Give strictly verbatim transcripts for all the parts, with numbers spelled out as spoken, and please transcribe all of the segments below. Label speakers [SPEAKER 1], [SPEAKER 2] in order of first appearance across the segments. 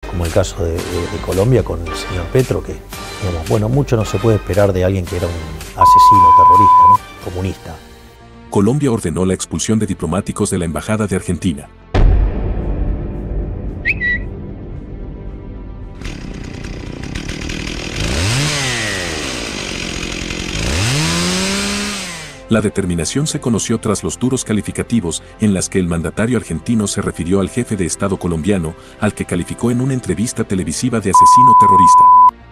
[SPEAKER 1] como el caso de, de, de Colombia con el señor Petro, que, digamos, bueno, mucho no se puede esperar de alguien que era un asesino terrorista, ¿no? Comunista.
[SPEAKER 2] Colombia ordenó la expulsión de diplomáticos de la Embajada de Argentina. La determinación se conoció tras los duros calificativos en las que el mandatario argentino se refirió al jefe de Estado colombiano, al que calificó en una entrevista televisiva de asesino terrorista.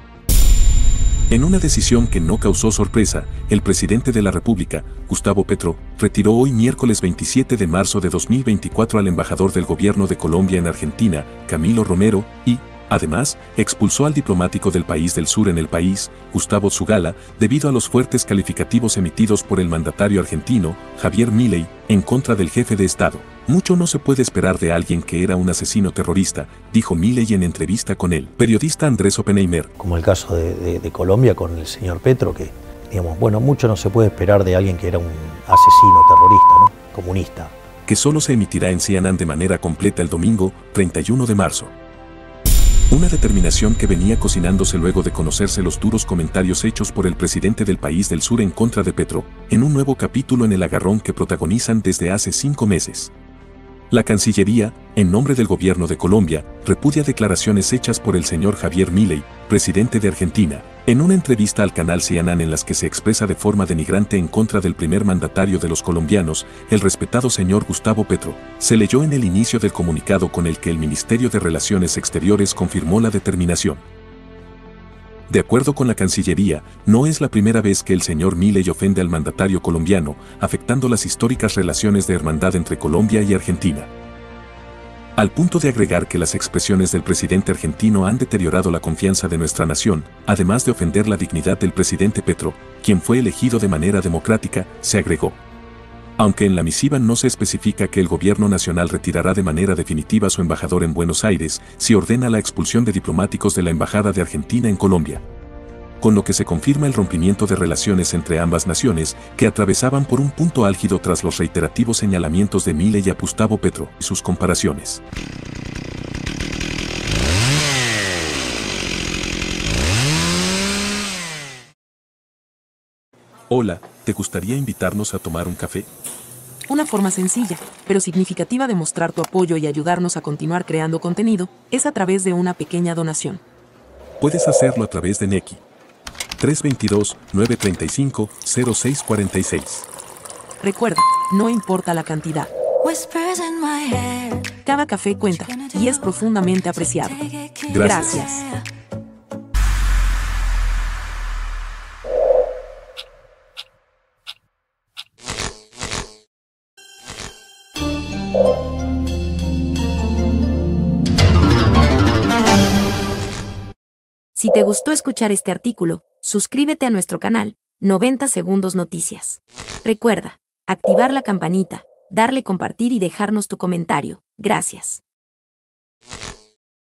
[SPEAKER 2] En una decisión que no causó sorpresa, el presidente de la República, Gustavo Petro, retiró hoy miércoles veintisiete de marzo de dos mil veinticuatro al embajador del gobierno de Colombia en Argentina, Camilo Romero, y, además, expulsó al diplomático del país del sur en el país, Gustavo Zugala, debido a los fuertes calificativos emitidos por el mandatario argentino, Javier Milei, en contra del jefe de Estado. Mucho no se puede esperar de alguien que era un asesino terrorista, dijo Milei en entrevista con el periodista Andrés Oppenheimer.
[SPEAKER 1] Como el caso de, de, de Colombia con el señor Petro, que, digamos, bueno, mucho no se puede esperar de alguien que era un asesino terrorista, ¿no? Comunista.
[SPEAKER 2] Que solo se emitirá en C N N de manera completa el domingo, treinta y uno de marzo. Una determinación que venía cocinándose luego de conocerse los duros comentarios hechos por el presidente del país del sur en contra de Petro, en un nuevo capítulo en el agarrón que protagonizan desde hace cinco meses. La Cancillería, en nombre del gobierno de Colombia, repudia declaraciones hechas por el señor Javier Milei, presidente de Argentina, en una entrevista al canal C N N en las que se expresa de forma denigrante en contra del primer mandatario de los colombianos, el respetado señor Gustavo Petro. Se leyó en el inicio del comunicado con el que el Ministerio de Relaciones Exteriores confirmó la determinación. De acuerdo con la Cancillería, no es la primera vez que el señor Milei ofende al mandatario colombiano, afectando las históricas relaciones de hermandad entre Colombia y Argentina. Al punto de agregar que las expresiones del presidente argentino han deteriorado la confianza de nuestra nación, además de ofender la dignidad del presidente Petro, quien fue elegido de manera democrática, se agregó. Aunque en la misiva no se especifica que el gobierno nacional retirará de manera definitiva a su embajador en Buenos Aires, se ordena la expulsión de diplomáticos de la Embajada de Argentina en Colombia. Con lo que se confirma el rompimiento de relaciones entre ambas naciones, que atravesaban por un punto álgido tras los reiterativos señalamientos de Milei a Gustavo Petro y sus comparaciones. Hola, ¿te gustaría invitarnos a tomar un café?
[SPEAKER 3] Una forma sencilla, pero significativa de mostrar tu apoyo y ayudarnos a continuar creando contenido, es a través de una pequeña donación.
[SPEAKER 2] Puedes hacerlo a través de Nequi. tres dos dos, nueve tres cinco, cero seis cuatro seis.
[SPEAKER 3] Recuerda, no importa la cantidad. Cada café cuenta, y es profundamente apreciado.
[SPEAKER 2] Gracias.
[SPEAKER 3] Gracias.
[SPEAKER 4] Si te gustó escuchar este artículo, suscríbete a nuestro canal, noventa Segundos Noticias. Recuerda, activar la campanita, darle compartir y dejarnos tu comentario. Gracias.